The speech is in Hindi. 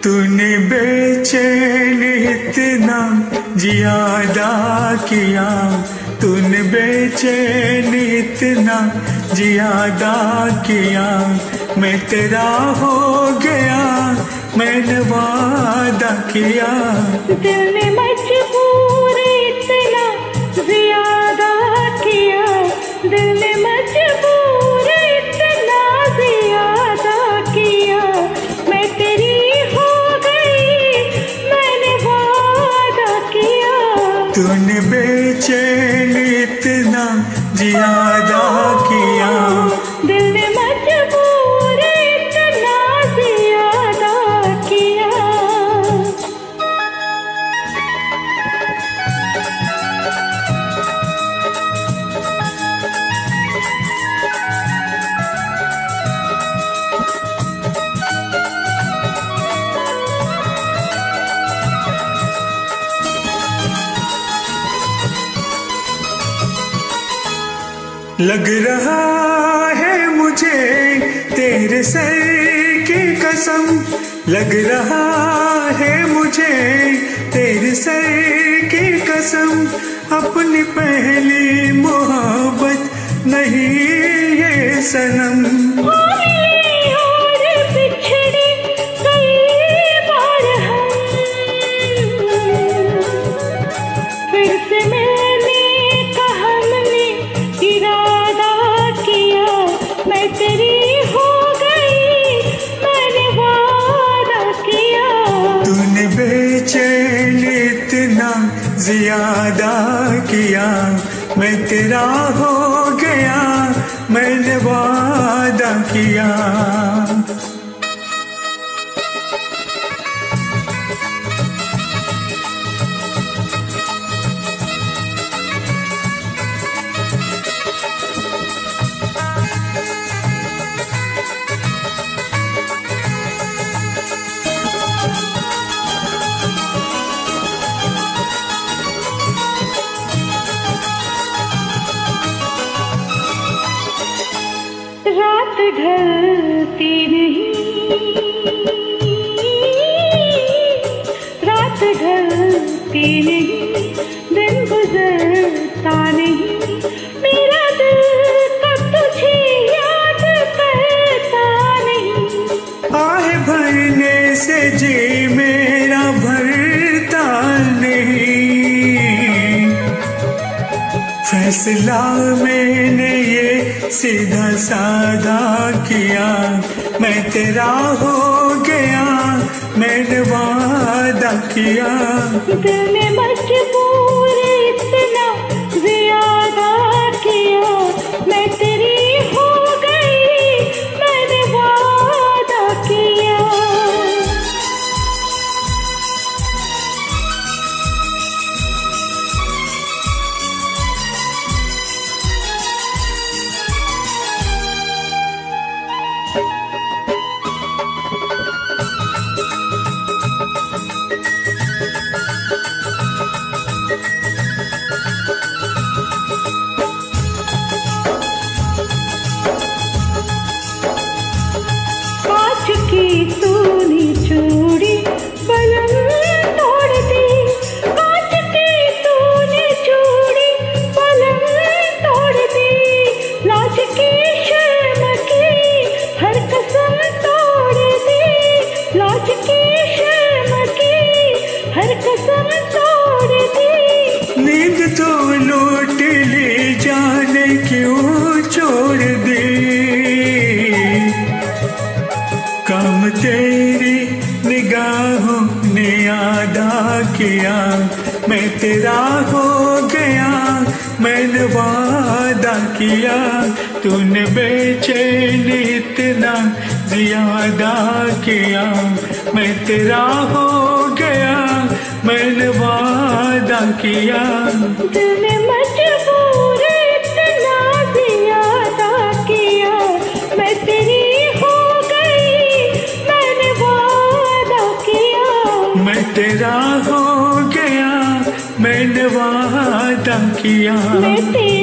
तूने बेचैन इतना जियादा किया, तूने बेचैन इतना जियादा किया, मैं तेरा हो गया, मैंने वादा किया। दिल ने मजबूर इतना जियादा किया, दिल ने मजबूर इतना जियादा किया, मैं तेरी हो गई, मैंने वादा किया। तूने बेचैन इतना जियादा किया, दिल ने मजबूर इतना जियादा किया। लग रहा है मुझे तेरे सर की कसम, लग रहा है मुझे तेरे सर की कसम, अपनी पहली मोहब्बत नहीं ये सनम। बेचैन इतना जियादा किया, मैं तेरा हो गया, मैंने वादा किया। रात ढलती नहीं, रात ढलती नहीं, दिन गुजरता नहीं, मेरा दिल कब तुझे याद करता नहीं। आह भरने से जी मेरा भरता नहीं, फैसला मैंने ये सीधा साधा किया, मैं तेरा हो गया, मैंने वादा किया। दिल ने मजबूर इतना जियादा किया, मैं तेरी हो गई, मैंने वादा किया। की तूने चूड़ी बलम तोड़ दी, कांच की तूने चूड़ी बलम तोड़ दी, लाज की शर्म की हर कसम तोड़ दी, लाज की शर्म की हर कसम तोड़ दी। नींद तो लूट ली जाने क्यों छोड़ दी, काम तेरी निगाहों ने अदा किया, मैं तेरा हो गया, मैंने वादा किया। तूने बेचैन इतना जियादा किया, मैं तेरा हो गया, मैंने वादा किया। दिल ने मजबूर इतना जियादा किया, मैं तेरी तेरा हो गया, मैंने वादा किया।